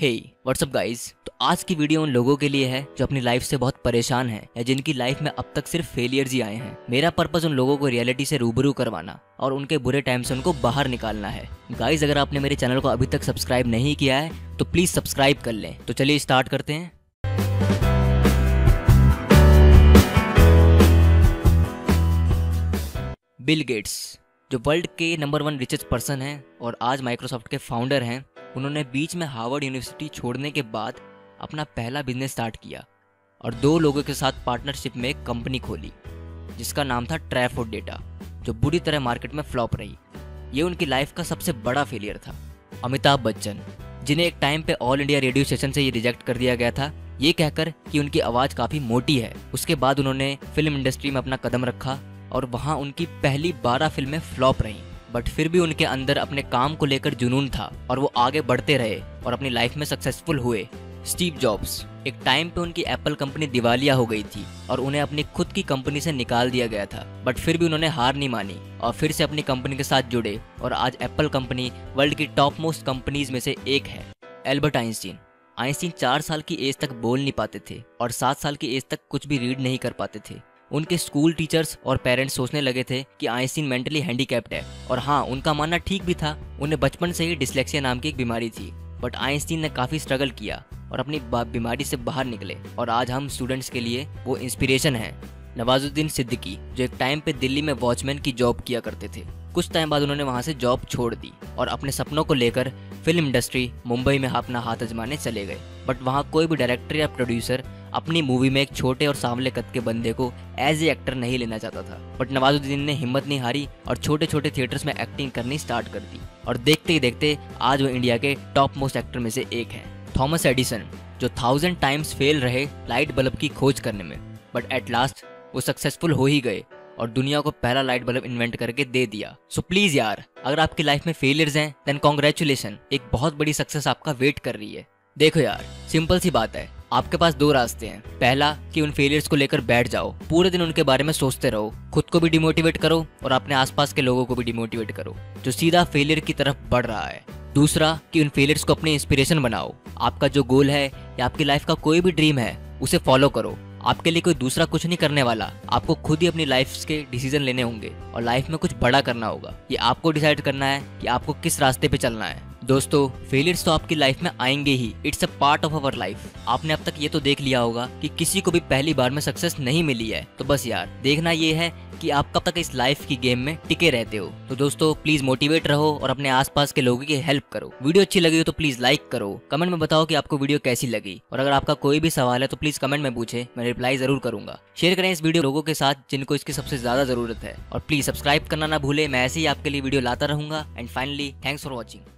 हे WhatsApp guys. तो आज की वीडियो उन लोगों के लिए है जो अपनी लाइफ से बहुत परेशान हैं या जिनकी लाइफ में अब तक सिर्फ फेलियर्स ही आए हैं। मेरा पर्पस उन लोगों को रियलिटी से रूबरू करवाना और उनके बुरे टाइम से उनको बाहर निकालना है। गाइस, अगर आपने मेरे चैनल को अभी तक सब्सक्राइब नहीं किया है तो प्लीज सब्सक्राइब कर लें। तो चलिए स्टार्ट करते हैं। बिल गेट्स, जो वर्ल्ड के नंबर 1 रिचेस्ट पर्सन हैं और आज माइक्रोसॉफ्ट के फाउंडर हैं, उन्होंने बीच में हार्वर्ड यूनिवर्सिटी छोड़ने के बाद अपना पहला बिजनेस स्टार्ट किया और 2 लोगों के साथ पार्टनरशिप में एक कंपनी खोली जिसका नाम था ट्रायफोर्ड डेटा, जो बुरी तरह मार्केट में फ्लॉप रही। ये उनकी लाइफ का सबसे बड़ा फेलियर था। अमिताभ बच्चन, जिन्हें एक टाइम पे ऑल इंडिया रेडियो स्टेशन से ये रिजेक्ट कर दिया गया था, ये कहकर कि उनकी आवाज़ काफ़ी मोटी है। उसके बाद उन्होंने फिल्म इंडस्ट्री में अपना कदम रखा और वहाँ उनकी पहली 12 फिल्में फ्लॉप रहीं, बट फिर भी उनके अंदर अपने काम को लेकर जुनून था और वो आगे बढ़ते रहे और अपनी लाइफ में सक्सेसफुल हुए। स्टीव जॉब्स, एक टाइम पे उनकी एप्पल कंपनी दिवालिया हो गई थी और उन्हें अपनी खुद की कंपनी से निकाल दिया गया था, बट फिर भी उन्होंने हार नहीं मानी और फिर से अपनी कंपनी के साथ जुड़े और आज एप्पल कंपनी वर्ल्ड की टॉप मोस्ट कंपनीज में से एक है। एल्बर्ट आइंस्टीन 4 साल की एज तक बोल नहीं पाते थे और 7 साल की एज तक कुछ भी रीड नहीं कर पाते थे। उनके स्कूल टीचर्स और पेरेंट्स सोचने लगे थे कि आइंस्टीन मेंटली हैंडीकैप्ड है, और हाँ, उनका मानना ठीक भी था। उन्हें बचपन से ही डिस्लेक्सिया नाम की एक बीमारी थी, बट आइंस्टीन ने काफ़ी स्ट्रगल किया और अपनी बीमारी से बाहर निकले और आज हम स्टूडेंट्स के लिए वो इंस्पिरेशन हैं। नवाजुद्दीन सिद्दीकी, जो एक टाइम पे दिल्ली में वॉचमैन की जॉब किया करते थे, कुछ टाइम बाद उन्होंने वहाँ से जॉब छोड़ दी और अपने सपनों को लेकर फिल्म इंडस्ट्री मुंबई में अपना हाथ आजमाने चले गए। बट वहाँ कोई भी डायरेक्टर या प्रोड्यूसर अपनी मूवी में एक छोटे और सांवले कद के बंदे को एज ए एक्टर नहीं लेना चाहता था। बट नवाजुद्दीन ने हिम्मत नहीं हारी और छोटे छोटे थिएटर्स में एक्टिंग करनी स्टार्ट कर दी और देखते ही देखते आज वो इंडिया के टॉप मोस्ट एक्टर में से एक है। थॉमस एडिसन, जो 1000 टाइम्स फेल रहे लाइट बल्ब की खोज करने में, बट एट लास्ट वो सक्सेसफुल हो ही गए और दुनिया को पहला लाइट बल्ब इन्वेंट करके दे दिया। सो प्लीज यार, अगर आपकी लाइफ में फेलियर्स हैं देन कॉन्ग्रेचुलेशन, एक बहुत बड़ी सक्सेस आपका वेट कर रही है। देखो यार, सिंपल सी बात है, आपके पास 2 रास्ते हैं। पहला कि उन फेलियर्स को लेकर बैठ जाओ, पूरे दिन उनके बारे में सोचते रहो, खुद को भी डिमोटिवेट करो और अपने आसपास के लोगों को भी डिमोटिवेट करो जो सीधा फेलियर की तरफ बढ़ रहा है। दूसरा कि उन फेलियर्स को अपनी इंस्पिरेशन बनाओ। आपका जो गोल है या आपकी लाइफ का कोई भी ड्रीम है उसे फॉलो करो। आपके लिए कोई दूसरा कुछ नहीं करने वाला, आपको खुद ही अपनी लाइफ के डिसीजन लेने होंगे और लाइफ में कुछ बड़ा करना होगा। ये आपको डिसाइड करना है कि आपको किस रास्ते पे चलना है। दोस्तों, फेलियर्स तो आपकी लाइफ में आएंगे ही, it's a part of our life. आपने अब तक ये तो देख लिया होगा कि किसी को भी पहली बार में सक्सेस नहीं मिली है, तो बस यार देखना ये है कि आप कब तक इस लाइफ की गेम में टिके रहते हो। तो दोस्तों, प्लीज मोटिवेट रहो और अपने आसपास के लोगों की हेल्प करो। वीडियो अच्छी लगी हो तो प्लीज लाइक करो, कमेंट में बताओ कि आपको वीडियो कैसी लगी, और अगर आपका कोई भी सवाल है तो प्लीज कमेंट में पूछे, मैं रिप्लाई जरूर करूंगा। शेयर करें इस वीडियो लोगों के साथ जिनको इसकी सबसे ज्यादा जरूरत है, और प्लीज सब्सक्राइब करना ना भूले। मैं ऐसे ही आपके लिए वीडियो लाता रहूंगा। And finally, thanks for watching.